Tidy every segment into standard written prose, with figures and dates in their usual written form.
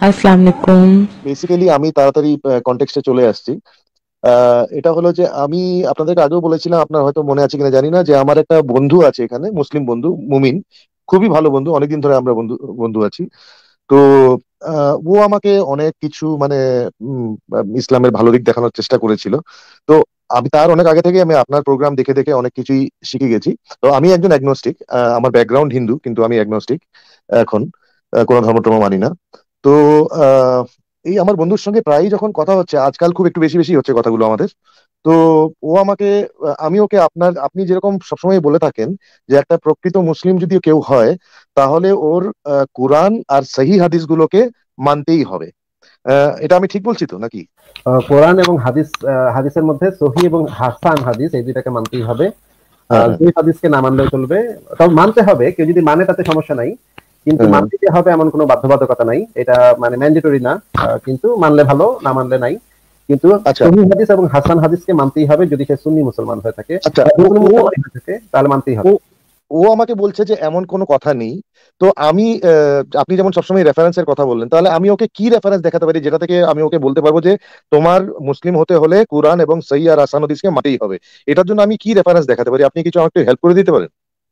আসসালামু আলাইকুম। বেসিক্যালি আমি তাড়াতাড়ি কনটেক্সটে চলে আসছি। এটা হলো যে আমি আপনাদেরকে আগেও বলেছিলাম, আপনার হয়তো মনে আছে কিনা জানি না, যে আমার একটা বন্ধু আছে এখানে, মুসলিম বন্ধু, মুমিন, খুবই ভালো বন্ধু, অনেকদিন ধরে আমরা বন্ধু বন্ধু আছি। তো ও আমাকে অনেক কিছু মানে ইসলামের ভালো দিক দেখানোর চেষ্টা করেছিল। তো আমি তার অনেক আগে থেকে আমি আপনার প্রোগ্রাম দেখে দেখে অনেক কিছুই শিখে গেছি। তো আমি একজন অ্যাগনস্টিক, আমার ব্যাকগ্রাউন্ড হিন্দু, কিন্তু আমি অ্যাগনস্টিক এখন, কোনো ধর্ম টর্ম মানি না। তো আহ, এই আমার বন্ধুর সঙ্গে প্রায়ই যখন কথা হচ্ছে আজকাল, খুব একটু বেশি বেশি হচ্ছে কথাগুলো আমাদের। তো ও আমাকে, আমি ওকে, আপনি যেরকম সবসময় বলে থাকেন যে একটা প্রকৃত মুসলিম যদি কেউ হয় তাহলে ওর কোরআন আর সহি হাদিস গুলোকে মানতেই হবে। এটা আমি ঠিক বলছি তো নাকি? কোরআন এবং হাদিস, হাদিসের মধ্যে সহি এবং হাসান হাদিস এই দুইটাকে মানতেই হবে। হ্যাঁ, হ্যাঁ, দুই হাদিসকে না মানলেও চলবে, তবে মানতে হবে। কেউ যদি মানে তাতে সমস্যা নাই, কিন্তু হ্যাঁ, হ্যাঁ। মানতে হবে এমন কোনো বাধ্যবাধকতা নাই। এটা মানে ম্যান্ডেটরি না। কিন্তু মানলে ভালো, না মানলে নাই। কিন্তু আচ্ছা। সহি হাদিস এবং হাসান হাদিসকে মানতেই হবে যদি সে সুন্নি মুসলমান হয়ে থাকে আচ্ছা, বা যে ও কোনো ও মুসলমান হয়ে থাকে, তাহলে মানতেই ও হবে। ও আমাকে বলছে যে এমন কোনো কথা নেই। তো আমি, আপনি যেমন সবসময় রেফারেন্সের কথা বললেন, তাহলে আমি ওকে কি রেফারেন্স দেখাতে পারি যেটা থেকে আমি ওকে বলতে পারবো যে তোমার মুসলিম হতে হলে কোরআন এবং সহি আর হাসান হাদিসকে মানতেই হবে? এটার জন্য আমি কি রেফারেন্স দেখাতে পারি? আপনি কিছু আমাকে হেল্প করে দিতে পারেন?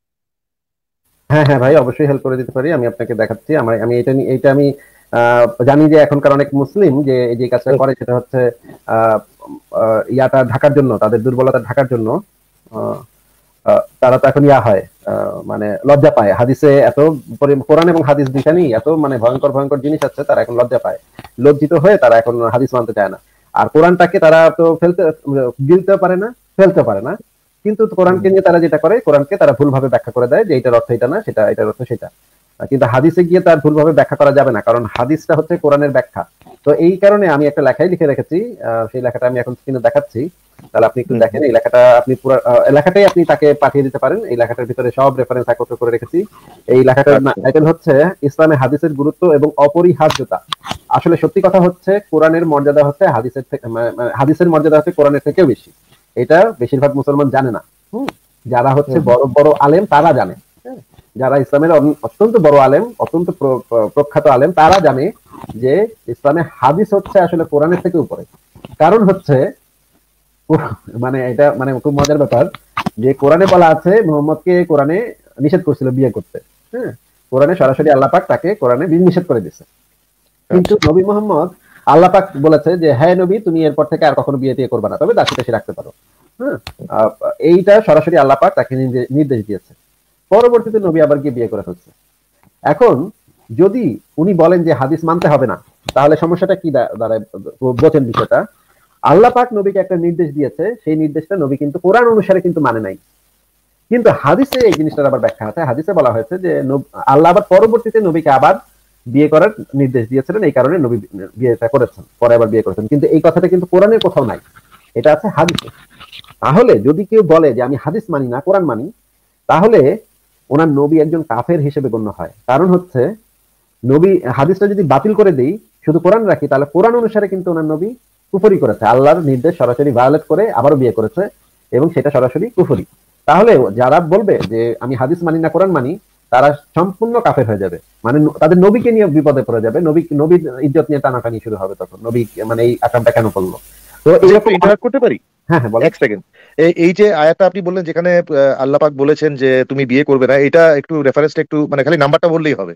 হ্যাঁ হ্যাঁ ভাই, অবশ্যই হেল্প করে দিতে পারি। আমি আপনাকে দেখাচ্ছি। আমি এটা আমি জানি যে এখনকার অনেক মুসলিম যে এই যে কাজটা করে সেটা হচ্ছে আহ, ইয়াটা ঢাকার জন্য, তাদের দুর্বলতা ঢাকার জন্য। আহ, তারা তো এখন ইয়া হয়, মানে লজ্জা পায়। হাদিসে এত কোরআন এবং হাদিস দুইখানেই এত মানে ভয়ঙ্কর ভয়ঙ্কর জিনিস আছে, তারা এখন লজ্জা পায়। লজ্জিত হয়ে তারা এখন হাদিস মানতে চায় না। আর কোরআনটাকে তারা তো গিলতেও পারে না, ফেলতে পারে না। কিন্তু কোরআনকে নিয়ে তারা যেটা করে, কোরআনকে তারা ভুলভাবে ব্যাখ্যা করে দেয় যে এটার অর্থ এটা না, সেটা এটার অর্থ সেটা। কিন্তু হাদিসে গিয়ে তার ভুলভাবে ব্যাখ্যা করা যাবে না, কারণ হাদিসটা হচ্ছে কোরআনের ব্যাখ্যা। তো এই কারণে আমি একটা লেখাই লিখে রেখেছি। সেই লেখাটা আমি এখন স্ক্রিনে দেখাচ্ছি। তাহলে আপনি একটু হুম, দেখেন। এই লেখাটা আপনি পুরো লেখাটাই আপনি তাকে পাঠিয়ে দিতে পারেন। এই লেখাটার ভিতরে সব রেফারেন্স একত্র করে রেখেছি। এই লেখাটার আচ্ছা, টাইটেল হচ্ছে ইসলামে হাদিসের গুরুত্ব এবং অপরিহার্যতা। আসলে সত্যি কথা হচ্ছে, কোরআনের মর্যাদা হচ্ছে হাদিসের থেকে, হাদিসের মর্যাদা হচ্ছে কোরআনের থেকেও বেশি। এটা বেশিরভাগ মুসলমান জানে না। হুম। যারা হচ্ছে হুম, বড় বড় আলেম তারা জানে। হ্যাঁ? যারা ইসলামের অত্যন্ত বড় আলেম, অত্যন্ত প্রখ্যাত আলেম, তারা জানে যে ইসলামে হাদিস হচ্ছে আসলে কোরআনের থেকে উপরে। কারণ হচ্ছে মানে এটা মানে খুব মজার ব্যাপার যে কোরআনে বলা আছে মোহাম্মদকে কোরআনে নিষেধ করছিল বিয়ে করতে। হ্যাঁ, কোরআনে সরাসরি আল্লাহ পাক তাকে কোরআনে নিষেধ করে দিয়েছে। কিন্তু আচ্ছা, নবী মোহাম্মদ, আল্লাহ পাক বলেছে যে হ্যাঁ নবী, তুমি এরপর থেকে আর কখনো বিয়ে টিয়ে করবে না, তবে দাসী টাসী রাখতে পারো। হ্যাঁ, আহ, এইটা সরাসরি আল্লাহ পাক তাকে নির্দেশ দিয়েছে। পরবর্তীতে নবী আবার গিয়ে বিয়ে করে ফেলছে। এখন যদি উনি বলেন যে হাদিস মানতে হবে না, তাহলে সমস্যাটা কি দাঁড়ায়? বোঝেন বিষয়টা। আল্লাহ পাক নবীকে একটা নির্দেশ দিয়েছে, সেই নির্দেশটা নবী কিন্তু কোরআন অনুসারে কিন্তু মানে নাই। কিন্তু হাদিসে এই জিনিসটার আবার ব্যাখ্যা আছে। হাদিসে বলা হয়েছে যে আল্লাহ আবার পরবর্তীতে নবীকে আবার বিয়ে করার নির্দেশ দিয়েছিলেন, এই কারণে নবী বিয়েটা করেছেন, পরে আবার বিয়ে করেছেন। কিন্তু এই কথাটা কিন্তু কোরআনের কোথাও নাই, এটা আছে হাদিসে। তাহলে যদি কেউ বলে যে আমি হাদিস মানি না, কোরআন মানি, তাহলে ওনার নবী একজন কাফের হিসেবে গণ্য হয়। কারণ হচ্ছে নবী হাদিসটা যদি বাতিল করে দেই, শুধু কোরআন রাখি, তাহলে কোরআন অনুসারে কিন্তু ওনার নবী কুফরি করেছে, আল্লাহর নির্দেশ সরাসরি ভায়োলেট করে আবারও বিয়ে করেছে, এবং সেটা সরাসরি কুফরি। তাহলে যারা বলবে যে আমি হাদিস মানি না কোরআন মানি, তারা সম্পূর্ণ কাফের হয়ে যাবে। মানে তাদের নবীকে নিয়ে বিপদে পড়ে যাবে, নবীর ইজ্জত নিয়ে টানাটানি শুরু হবে। তখন নবী মানে এই আকামটা কেন করলো? তো আচ্ছা, একটু এরকম ইন্টারাক্ট করতে পারি? হ্যাঁ হ্যাঁ, বলেন। এক সেকেন্ড। এই যে আয়াতটা আপনি বললেন যেখানে আল্লাহ পাক বলেছেন যে তুমি বিয়ে করবে না, এটা একটু রেফারেন্সটা একটু, মানে খালি নাম্বারটা বললেই হবে?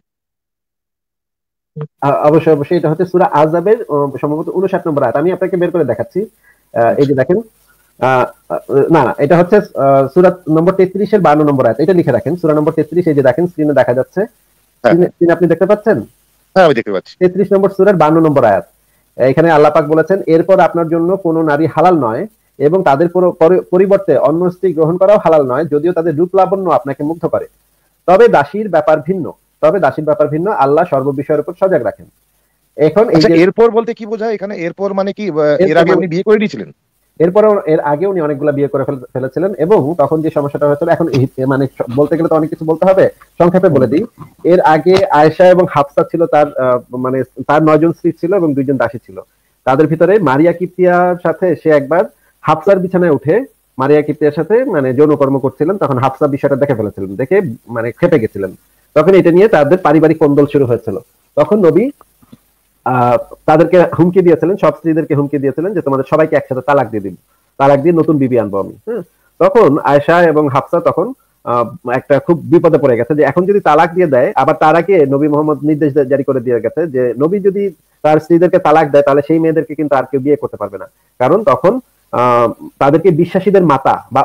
অবশ্যই অবশ্যই, এটা হচ্ছে সূরা আযাবের সম্ভবত 59 নম্বর আয়াত। আমি আপনাকে বের করে দেখাচ্ছি। এই আচ্ছা, যে দেখেন, আহ, না না, এটা হচ্ছে সূরা নম্বর 33 এর 52 নম্বর আয়াত। এটা লিখে রাখেন, সূরা নম্বর 33। এই যে দেখেন, স্ক্রিনে দেখা যাচ্ছে। হ্যাঁ, স্ক্রিনে আপনি দেখতে পাচ্ছেন? হ্যাঁ, আমি দেখতে পাচ্ছি। 33 নম্বর সূরার 52 নম্বর আয়াত। এখানে আল্লাহ পাক বলেছেন, এরপর আপনার জন্য কোনো নারী হালাল নয় এবং তাদের পরিবর্তে অন্য স্ত্রী গ্রহণ করাও হালাল নয়, যদিও তাদের রূপ লাবণ্য আপনাকে মুগ্ধ করে। তবে দাসীর ব্যাপার ভিন্ন। আল্লাহ সর্ববিষয়ের উপর সজাগ রাখেন। এখন এই আচ্ছা, যে এরপর বলতে কি বোঝায় এখানে? এরপর মানে কি, এর এরপর আগে মানে, উনি বিয়ে করে নিয়েছিলেন? এরপরে এর আগে উনি অনেকগুলা বিয়ে করে ফেলেছিলেন, এবং তখন যে সমস্যাটা হয়েছিল, এখন মানে বলতে গেলে তো অনেক কিছু বলতে হবে, সংক্ষেপে হুম, বলে দিই। এর আগে আয়েশা এবং হাফসা ছিল তার, মানে তার 9 জন স্ত্রী ছিল এবং 2 জন দাসী ছিল। তাদের ভিতরে মারিয়া কিপ্তিয়ার সাথে সে একবার হাফসার বিছানায় উঠে মারিয়া কিপ্তিয়ার সাথে মানে যৌনকর্ম করছিলেন। তখন হাফসা বিষয়টা দেখে ফেলেছিলেন, দেখে মানে খেপে গেছিলেন। তখন এটা নিয়ে তাদের পারিবারিক কোন্দল শুরু হয়েছিল। তখন নবী আহ তাদেরকে হুমকি দিয়েছিলেন, সব স্ত্রীদেরকে হুমকি দিয়েছিলেন যে তোমাদের সবাইকে একসাথে তালাক দিয়ে দিব, তালাক দিয়ে নতুন বিবি আনবো আমি। হ্যাঁ, তখন আয়েশা এবং হাফসা তখন আহ, একটা খুব বিপদে পড়ে গেছে যে এখন যদি তালাক দিয়ে দেয়, আবার তার আগে নবী মোহাম্মদ নির্দেশ জারি করে দিয়ে গেছে যে নবী যদি তার স্ত্রীদেরকে তালাক দেয় তাহলে সেই মেয়েদেরকে কিন্তু আর কেউ বিয়ে করতে পারবে না, কারণ তখন আহ তাদেরকে বিশ্বাসীদের মাতা বা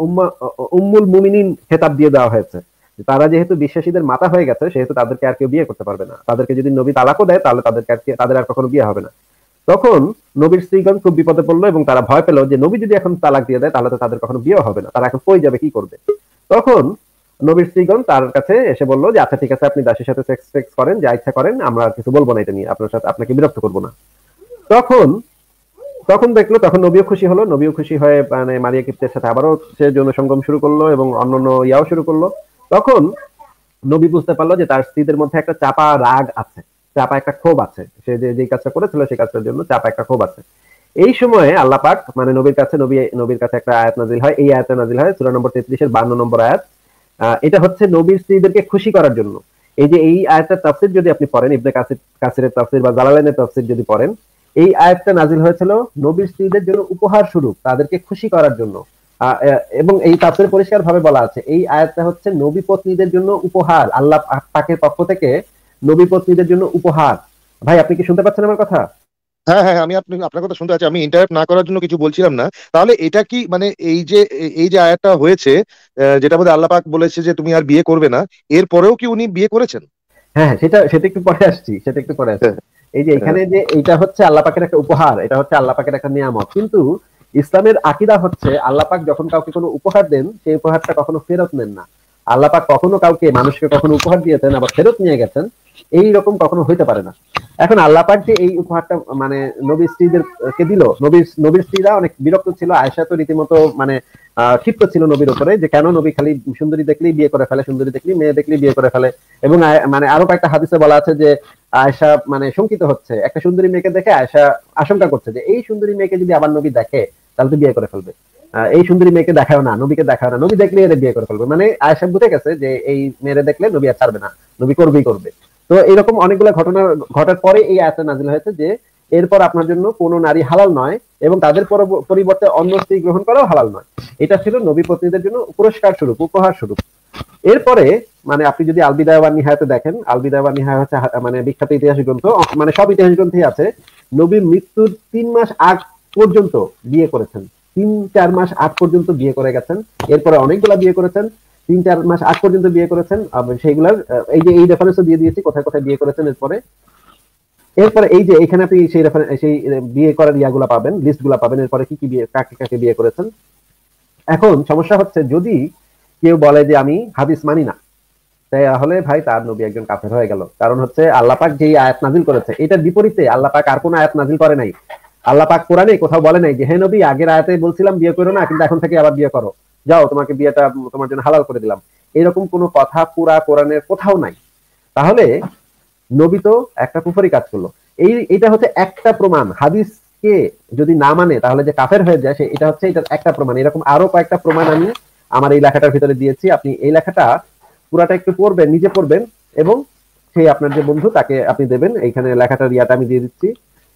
উম্মুল মুমিনিন খেতাব দিয়ে দেওয়া হয়েছে। তারা যেহেতু বিশ্বাসীদের মাতা হয়ে গেছে সেহেতু তাদেরকে আর কেউ বিয়ে করতে পারবে না, তাদেরকে যদি নবী তালাকও দেয় তাহলে তাদের আর কখনো বিয়ে হবে না। তখন নবীর স্ত্রীগণ খুব বিপদে পড়লো এবং তারা ভয় পেল যে নবী যদি এখন তালাক দিয়ে দেয় তাহলে তো তাদের কখনো বিয়ে হবে না, তারা এখন কই যাবে, কি করবে। তখন নবীর স্ত্রীগণ তার কাছে এসে বললো যে আচ্ছা ঠিক আছে, আপনি দাসীর সাথে সেক্স টেক্স করেন, যা ইচ্ছা করেন, আমরা আর কিছু বলবো না এটা নিয়ে, আপনার সাথে আপনাকে বিরক্ত করবো না। তখন তখন দেখলো, তখন নবীও খুশি হলো, নবীও খুশি হয়ে মানে মারিয়া কিপ্তের সাথে আবারও সে যৌন সঙ্গম শুরু করলো এবং অন্যান্য ইয়াও শুরু করলো। তখন নবী বুঝতে পারলো যে তার স্ত্রীদের মধ্যে একটা চাপা রাগ আছে, চাপা একটা ক্ষোভ আছে, সে যে কাজটা করেছিল সেই কাজটার জন্য চাপা একটা ক্ষোভ আছে। এই সময়ে আল্লাহ পাক মানে নবীর কাছে একটা আয়াত নাজিল হয়, এই আয়াতটা নাজিল হয় সূরা নম্বর 33-এর 52 নম্বর আয়াত। এটা হচ্ছে নবীর স্ত্রীদেরকে খুশি করার জন্য। এই যে এই আয়াতটার তাফসীর যদি আপনি পড়েন, ইবনে কাসিরের তাফসীর বা জালালাইনের তাফসীর যদি পড়েন, এই আয়াতটা নাজিল হয়েছিল নবীর স্ত্রীদের জন্য উপহার স্বরূপ, তাদেরকে খুশি করার জন্য। এবং এই তাফসীরে পরিষ্কার ভাবে বলা আছে এই আয়াতটা হচ্ছে নবী পত্নীদের জন্য উপহার, আল্লাহ পাকের পক্ষ থেকে নবী পত্নীদের জন্য উপহার। ভাই আপনি কি শুনতে পাচ্ছেন আমার কথা? হ্যাঁ হ্যাঁ, আমি আপনার কথা শুনতে আছি, আমি ইন্টারাপ্ট না করার জন্য কিছু বলছিলাম না। তাহলে এটা কি মানে এই যে আয়াতটা হয়েছে, যেটা মধ্যে আল্লাহ পাক বলেছে যে তুমি আর বিয়ে করবে না, এরপরেও কি উনি বিয়ে করেছেন? হ্যাঁ, সেটা সেটা একটু পরে আসছি, সেটা একটু পরে আসছি। হ্যাঁ এই যে হ্যাঁ। এখানে যে এটা হচ্ছে আল্লাহ পাকের একটা উপহার, এটা হচ্ছে আল্লাহ পাকের একটা নিয়ামত, কিন্তু ইসলামের আকীদা হচ্ছে আল্লাহ পাক যখন কাউকে কোনো উপহার দেন সেই উপহারটা কখনো ফেরত নেন না। আল্লাহ পাক কখনো কাউকে মানুষকে কখনো উপহার দিয়েছেন আবার ফেরত নিয়ে গেছেন, এই রকম কখনো হইতে পারে না। এখন আল্লাহ পাক যে এই উপহারটা মানে নবীর স্ত্রীদেরকে দিল, নবীর স্ত্রীরা অনেক বিরক্ত ছিল, আয়েশা তো রীতিমতো মানে ক্ষিপ্ত ছিল নবীর উপরে যে কেন নবী খালি সুন্দরী দেখলেই বিয়ে করে ফেলে, সুন্দরী দেখলেই মেয়ে দেখলেই বিয়ে করে ফেলে। এবং মানে আরো কয়েকটা হাদিসে বলা আছে যে আয়েশা মানে শঙ্কিত হচ্ছে, একটা সুন্দরী মেয়েকে দেখে আয়েশা আশঙ্কা করছে যে এই সুন্দরী মেয়েকে যদি আবার নবী দেখে তাহলে তো বিয়ে করে ফেলবে, এই সুন্দরী মেয়েকে দেখাও না, নবীকে দেখাও না, নবী দেখলে এর বিয়ে করে ফেলবে। মানে আয়েশা বুঝে গেছে যে এই মেয়েরে দেখলে নবী আর ছাড়বে না, নবী করবেই করবে। তো এরকম অনেকগুলো ঘটনা ঘটার পরে এই আয়াতটা নাযিল হয়েছে যে এরপর আপনার জন্য কোনো নারী হালাল নয় এবং তাদের পরিবর্তে অন্য স্ত্রী গ্রহণ করাও হালাল নয়। এটা ছিল নবী পত্নীদের জন্য পুরস্কার স্বরূপ, উপহার স্বরূপ। এরপরে মানে আপনি যদি আল বিদায়া ওয়ান নিহায়াতে দেখেন, আল বিদায়া ওয়ান নিহায়া হচ্ছে মানে বিখ্যাত ইতিহাস গ্রন্থ, মানে সব ইতিহাস গ্রন্থে আছে নবীর মৃত্যুর 3 মাস আগ পর্যন্ত বিয়ে করেছেন, 3-4 মাস আগ পর্যন্ত বিয়ে করে গেছেন, এরপরে অনেকগুলা বিয়ে করেছেন, 3-4 মাস আগ পর্যন্ত বিয়ে করেছেন। সেইগুলার এই যে এই রেফারেন্সও দিয়ে দিয়েছি কোথায় কোথায় বিয়ে করেছেন। এরপরে এরপরে এই যে এখানে আপনি সেই বিয়ে করার ইয়াগুলা পাবেন, লিস্ট গুলা পাবেন, এরপরে কি কি বিয়ে, কাকে কাকে বিয়ে করেছেন। এখন সমস্যা হচ্ছে যদি কেউ বলে যে আমি হাদিস মানি না, তাহলে ভাই তার নবী একজন কাফের হয়ে গেল। কারণ হচ্ছে আল্লাহ পাক যেই আয়াত নাজিল করেছে এটার বিপরীতে আল্লাহ পাক আর কোন আয়াত নাজিল করে নাই। আল্লাহ পাক কোরআনে কোথাও বলে নাই যে হে নবী আগের আয়াতে বলছিলাম বিয়ে করো না কিন্তু এখন থেকে আবার বিয়ে করো, যাও তোমাকে বিয়েটা তোমার জন্য হালাল করে দিলাম, এরকম কোনো কথা পুরা কোরআনের কোথাও নাই। তাহলে নবী তো একটা কুফরি কাজ করলো। এটা হচ্ছে একটা প্রমাণ, হাদিসকে যদি না মানে তাহলে যে কাফের হয়ে যায় এটা হচ্ছে এটার একটা প্রমাণ। এরকম আরো কয়েকটা প্রমাণ আমি আমার এই লেখাটার ভিতরে দিয়েছি, আপনি এই লেখাটা পুরাটা একটু পড়বেন, নিজে পড়বেন এবং সেই আপনার যে বন্ধু তাকে আপনি দেবেন। এইখানে লেখাটার ইয়াটা আমি দিয়ে দিচ্ছি।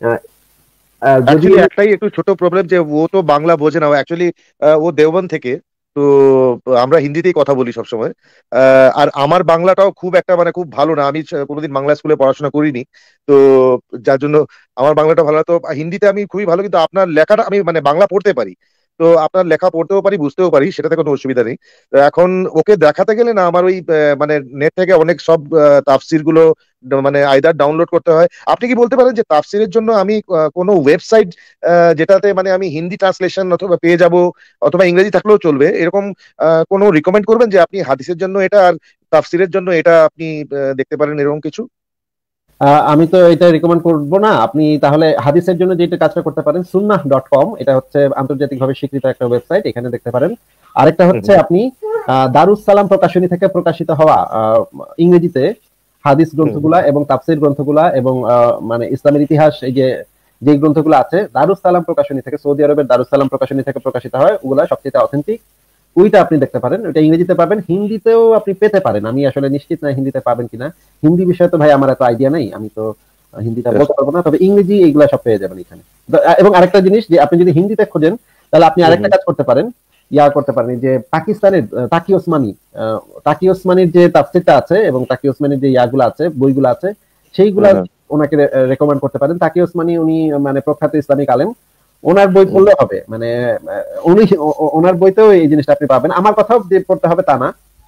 যদি অ্যাকচুয়ালি একটাই একটু ছোট প্রবলেম যে ও তো বাংলা বোঝে না, অ্যাকচুয়ালি ও দেওবন্দ থেকে, তো আমরা হিন্দিতেই কথা বলি সবসময়। আর আমার বাংলাটাও খুব একটা মানে খুব ভালো না, আমি কোনোদিন বাংলা স্কুলে পড়াশোনা করিনি, তো যার জন্য আমার বাংলাটা ভালো না। তো হিন্দিতে আমি খুবই ভালো, কিন্তু আপনার লেখাটা আমি মানে বাংলা পড়তে পারি, তো আপনার লেখা পড়তেও পারি বুঝতেও পারি, সেটাতে কোনো অসুবিধা নেই। তো এখন ওকে দেখাতে গেলে না আমার ওই মানে নেট থেকে অনেক সব তাফসির গুলো মানে আইদার ডাউনলোড করতে হয়। আপনি কি বলতে পারেন যে তাফসিরের জন্য আমি কোনো ওয়েবসাইট যেটাতে মানে আমি হিন্দি ট্রান্সলেশন অথবা পেয়ে যাব, অথবা ইংরেজি থাকলেও চলবে, এরকম কোনো রিকমেন্ড করবেন যে আপনি হাদিসের জন্য এটা আর তাফসিরের জন্য এটা আপনি দেখতে পারেন, এরকম কিছু? আমি তো এটা রিকমেন্ড করবো না। আপনি তাহলে হাদিসের জন্য যেটা কাজটা করতে পারেন sunnah.com, এটা হচ্ছে আন্তর্জাতিকভাবে স্বীকৃত একটা ওয়েবসাইট, এখানে দেখতে পারেন। আরেকটা হচ্ছে আপনি দারুস সালাম প্রকাশনী থেকে প্রকাশিত হওয়া ইংরেজিতে হাদিস গ্রন্থগুলা এবং তাফসীর গ্রন্থগুলা এবং মানে ইসলামের ইতিহাস এই যে গ্রন্থগুলো আছে দারুস সালাম প্রকাশনী থেকে, সৌদি আরবের দারুস সালাম প্রকাশনী থেকে প্রকাশিত হয়, ওগুলা সবচেয়ে অথেন্টিক। ওইটা আপনি দেখতে পারেন, ওইটা ইংরেজিতে পাবেন, হিন্দিতেও আপনি পেতে পারেন, আমি আসলে নিশ্চিত না হিন্দিতে পাবেন কিনা। হিন্দি বিষয়ে তো ভাই আমার এত আইডিয়া নাই, আমি তো হিন্দিটা বলতে পারবো না, তবে ইংরেজি এইগুলা সব পেয়ে যাবেন এখানে। এবং আরেকটা জিনিস, যে আপনি যদি হিন্দিতে খোঁজেন তাহলে আপনি আরেকটা কাজ করতে পারেন, করতে পারেন যে পাকিস্তানের তাকি ওসমানী, তাকি ওসমানীর যে তাফসীরটা আছে এবং তাকি ওসমানীর যে ইয়াগুলো আছে, বইগুলো আছে, সেইগুলা ওনাকে রেকমেন্ড করতে পারেন। তাকি ওসমানী উনি মানে প্রখ্যাত ইসলামিক আলেম, ওনার বই পড়লে হবে, মানে উনি ওনার বইতেও এই জিনিসটা আপনি পাবেন। আমার কথাও যে পড়তে হবে তা না,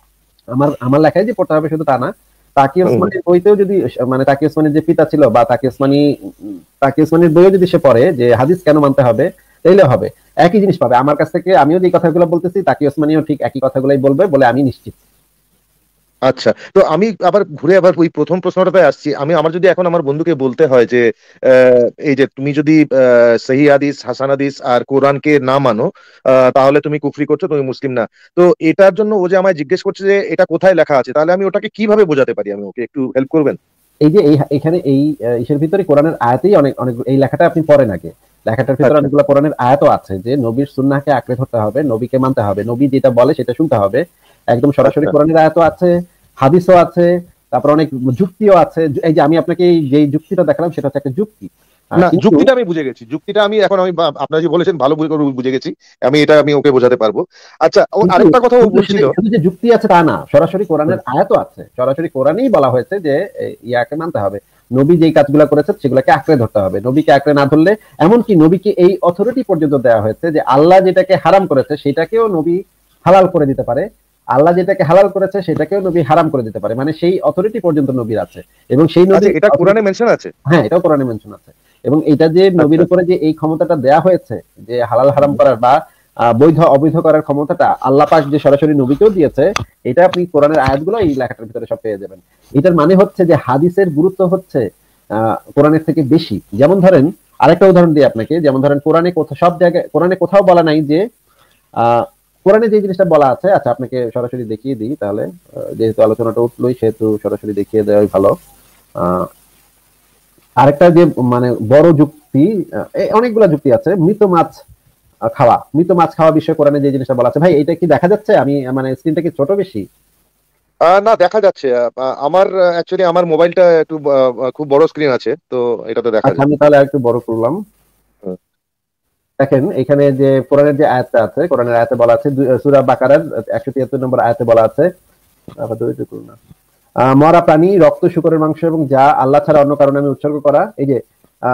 আমার লেখায় যে পড়তে হবে শুধু তা না, তাকি ওসমানীর বইতেও যদি, মানে তাকি ওসমানীর যে পিতা ছিল বা তাকি ওসমানীর বইও যদি সে পড়ে যে হাদিস কেন মানতে হবে, তাইলে হবে, একই জিনিস পাবে। আমার কাছ থেকে আমিও যে কথাগুলো বলতেছি তাকি ওসমানীও ঠিক একই কথাগুলোই বলবে বলে আমি নিশ্চিত। আচ্ছা, তো আমি আবার ঘুরে আবার ওই প্রথম প্রশ্নটাতে আসছি। আমার যদি এখন আমার বন্ধুকে বলতে হয় যে এই যে তুমি যদি সহি হাদিস, হাসান হাদিস আর কোরআনকে না মানো, তাহলে তুমি কুফরি করছো, তুমি মুসলিম না। তো এটার জন্য ও যে আমায় জিজ্ঞেস করছে যে এটা কোথায় লেখা আছে, তাহলে আমি ওটাকে কিভাবে বোঝাতে পারি? আমি ওকে একটু হেল্প করবেন? এই যে এখানে এই ইসের ভিতরে কোরআনের আয়াতেই অনেক অনেক, এই লেখাটা আপনি পড়েন আগে, লেখাটার ভিতরে অনেকগুলো কোরআনের আয়াতও আছে যে নবীর সুন্নাহকে আঁকড়ে ধরতে হবে, নবীকে মানতে হবে, নবী যেটা বলে সেটা শুনতে হবে। একদম সরাসরি কোরআনের আয়াতও আছে, হাদিসও আছে, তারপর অনেক যুক্তিও আছে। এই যে আমি আপনাকে যে যুক্তিটা দেখালাম সেটা হচ্ছে একটা যুক্তি। না, যুক্তিটা আমি বুঝে গেছি, যুক্তিটা আমি এখন আপনারা যে বলেছেন ভালো বুঝে গেছি। আমি ওকে বোঝাতে পারবো। আচ্ছা, আরেকটা কথা ও বলছিল, যে যুক্তি আছে তা না, সরাসরি কোরআনের আয়াতও আছে, সরাসরি কোরআনেই বলা হয়েছে যে ইয়াকে মানতে হবে, নবী যেই কাজগুলো করেছেন সেগুলোকে আঁকড়ে ধরতে হবে। নবীকে আঁকড়ে না ধরলে, এমনকি নবীকে এই অথরিটি পর্যন্ত দেওয়া হয়েছে যে আল্লাহ যেটাকে হারাম করেছে সেটাকেও নবী হালাল করে দিতে পারে, আল্লাহ যেটাকে হালাল করেছে সেটাকেও নবী হারাম করে দিতে পারে, মানে সেই অথরিটি পর্যন্ত নবীর আছে। এবং সেই নবী, এটা কোরআনে মেনশন আছে? হ্যাঁ, এটাও কোরআনে মেনশন আছে। এবং এটা যে নবীর উপরে যে এই ক্ষমতাটা দেয়া হয়েছে যে হালাল হারাম করার বা বৈধ অবৈধ করার ক্ষমতাটা আল্লাহ পাক যে সরাসরি নবীকেও দিয়েছে, এটা আপনি কোরআনের আয়াতগুলো এই লেখাটার ভিতরে সব পেয়ে যাবেন। এটার মানে হচ্ছে যে হাদিসের গুরুত্ব হচ্ছে কোরআনের থেকে বেশি। যেমন ধরেন, আরেকটা উদাহরণ দিই আপনাকে, যেমন ধরেন কোরআনে সব জায়গায়, কোরআনে কোথাও বলা নাই যে কোরআনে যে জিনিসটা বলা আছে, আচ্ছা আপনাকে সরাসরি দেখিয়ে দিই তাহলে, যেহেতু আলোচনাটা উঠলোই সেহেতু সরাসরি দেখিয়ে দেওয়াই ভালো। আরেকটা যে মানে বড় যুক্তি, অনেকগুলা যুক্তি আছে, মৃত মাছ খাওয়া বিষয়ে কোরআনে যে জিনিসটা বলা আছে। ভাই এটা কি দেখা যাচ্ছে? আমি মানে স্ক্রিনটা কি ছোট বেশি? না, দেখা যাচ্ছে। আমার অ্যাকচুয়ালি আমার মোবাইলটা একটু খুব বড় স্ক্রিন আছে, তো এটাতে দেখা আচ্ছা, যায়। আমি তাহলে একটু বড় করলাম। দেখেন এখানে যে কোরআনের যে আয়াতটা আছে, কোরআনের আয়াতে বলা আছে, সূরা বাকারার 173 নম্বর আয়াতে বলা আছে, মরা প্রাণী, রক্ত, শূকরের মাংস এবং যা আল্লাহ ছাড়া অন্য কারণে আমি উৎসর্গ করা। এই যে